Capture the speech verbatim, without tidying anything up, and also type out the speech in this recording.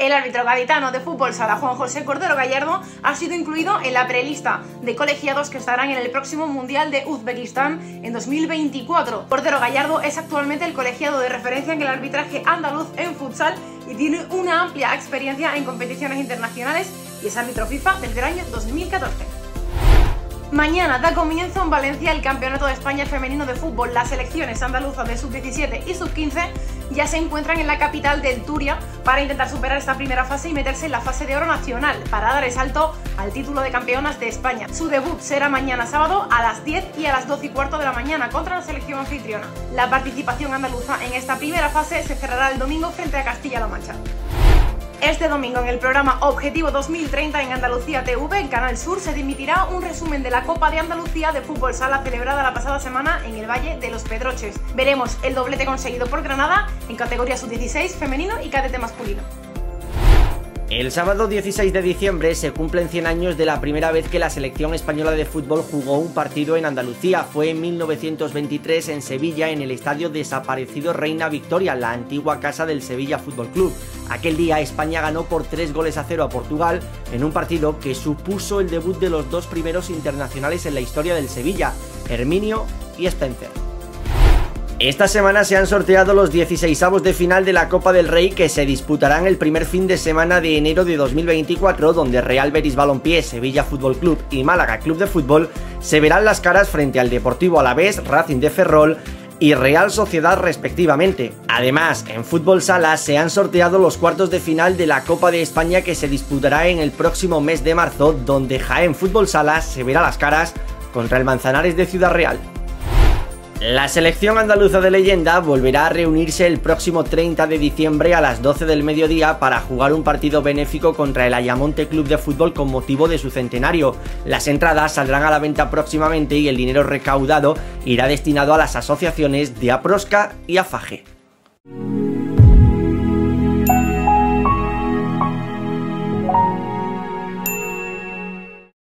El árbitro gaditano de fútbol sala Juan José Cordero Gallardo ha sido incluido en la prelista de colegiados que estarán en el próximo Mundial de Uzbekistán en dos mil veinticuatro. Cordero Gallardo es actualmente el colegiado de referencia en el arbitraje andaluz en futsal y tiene una amplia experiencia en competiciones internacionales y es árbitro FIFA desde el año dos mil catorce. Mañana da comienzo en Valencia el Campeonato de España Femenino de Fútbol. Las selecciones andaluzas de sub diecisiete y sub quince ya se encuentran en la capital del Turia para intentar superar esta primera fase y meterse en la fase de oro nacional para dar el salto al título de campeonas de España. Su debut será mañana sábado a las diez y a las doce y cuarto de la mañana contra la selección anfitriona. La participación andaluza en esta primera fase se cerrará el domingo frente a Castilla-La Mancha. Este domingo en el programa Objetivo dos mil treinta en Andalucía T V, en Canal Sur, se emitirá un resumen de la Copa de Andalucía de fútbol sala celebrada la pasada semana en el Valle de los Pedroches. Veremos el doblete conseguido por Granada en categoría sub dieciséis femenino y cadete masculino. El sábado dieciséis de diciembre se cumplen cien años de la primera vez que la selección española de fútbol jugó un partido en Andalucía. Fue en mil novecientos veintitrés en Sevilla, en el estadio desaparecido Reina Victoria, la antigua casa del Sevilla Fútbol Club. Aquel día España ganó por tres goles a cero a Portugal en un partido que supuso el debut de los dos primeros internacionales en la historia del Sevilla, Herminio y Spencer. Esta semana se han sorteado los dieciseisavos de final de la Copa del Rey, que se disputarán el primer fin de semana de enero de dos mil veinticuatro, donde Real Betis Balompié, Sevilla Fútbol Club y Málaga Club de Fútbol se verán las caras frente al Deportivo Alavés, Racing de Ferrol y Real Sociedad respectivamente. Además, en fútbol sala se han sorteado los cuartos de final de la Copa de España, que se disputará en el próximo mes de marzo, donde Jaén Fútbol Sala se verá las caras contra el Manzanares de Ciudad Real. La selección andaluza de leyenda volverá a reunirse el próximo treinta de diciembre a las doce del mediodía para jugar un partido benéfico contra el Ayamonte Club de Fútbol con motivo de su centenario. Las entradas saldrán a la venta próximamente y el dinero recaudado irá destinado a las asociaciones de APROSCA y AFAGE.